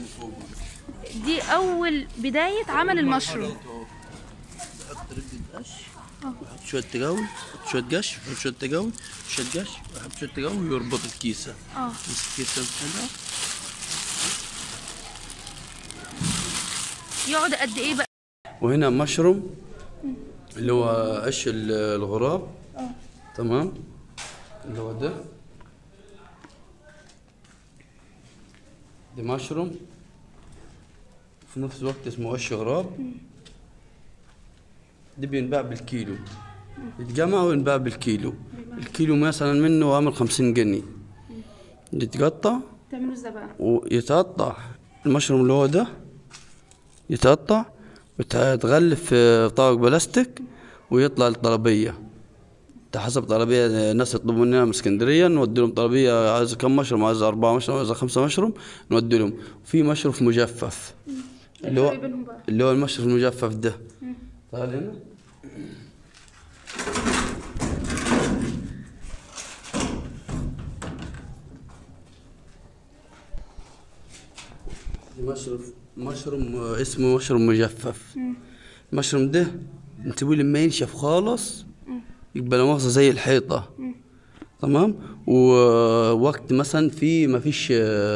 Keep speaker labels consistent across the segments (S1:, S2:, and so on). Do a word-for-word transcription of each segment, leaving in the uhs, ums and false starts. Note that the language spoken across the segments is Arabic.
S1: فوق.
S2: دي اول بدايه عمل المشروم.
S1: بحط رده قش، بحط شويه تجاول، بحط شويه قش، بحط شويه تجاول، شويه قش، بحط شويه تجاول ويربط الكيسه.
S2: اه
S1: يمسك الكيسه كده.
S2: يقعد قد ايه بقى؟
S1: وهنا مشروم اللي هو قش الغراب.
S2: اه
S1: تمام، اللي هو ده دي مشروم، في نفس الوقت اسمه قش غراب. دي بينباع بالكيلو، يتجمع وينباع بالكيلو. الكيلو مثلا منه عامل خمسين جنيه. يتقطع
S2: تعملوا ازاي بقى؟
S1: ويتقطع المشروم اللي هو ده، يتقطع ويتغلف في طبق بلاستيك ويطلع الطلبية. حسب طلبية الناس يطلبوا مننا من اسكندرية نودي لهم طلبية، عايز كم مشروم، عايز أربعة مشروم، عايز خمسة مشروم، نودي لهم. في مشروم مجفف اللي هو اللي هو المشروم المجفف ده. تعال هنا. مشروم مشروم اسمه مشروم مجفف. المشروم ده نسيبوه لما ينشف خالص يبقى لا مؤاخذة زي الحيطة. تمام. ووقت مثلا في ما فيش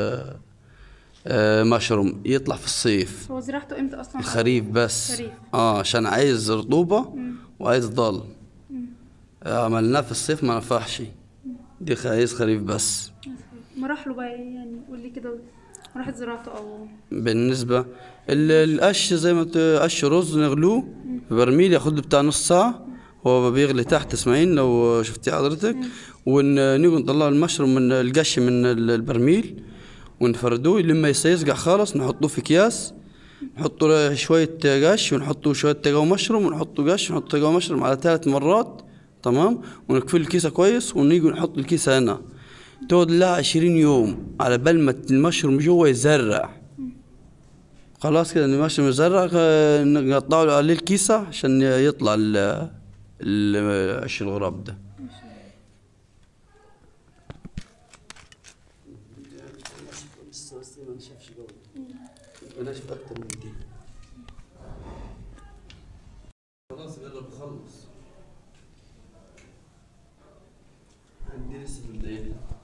S1: مشروم يطلع في الصيف.
S2: هو زراعته امتى اصلا؟
S1: الخريف بس.
S2: خريف.
S1: اه عشان عايز رطوبة وعايز ضل. عملناه في الصيف ما نفعش. دي عايز خريف بس.
S2: مراحله بقى يعني قول لي كده مراحل زراعته او
S1: بالنسبة القش زي ما قش رز نغلوه في برميل ياخد له بتاع نص ساعة. هو بيغلي تحت اسمعين لو شفتيه حضرتك. ونيجي نطلع المشروم من القش من البرميل ونفردوه لما يسيسقع خالص نحطوه في اكياس، نحطوا له شوية قش ونحطوا شوية تقاو مشروم ونحطوا قش ونحطوا تقاو مشروم على ثلاث مرات. تمام. ونقفل الكيسة كويس ونيجي نحط الكيسة هنا تقعد لها عشرين يوم على بال ما المشروم جوا يزرع. خلاص كده المشروم يزرع نقطعه عليه الكيسة عشان يطلع القش الغراب ده. نشف أكتر من دي. خلاص يلا بخلص. عندي لسه في الدقيقة.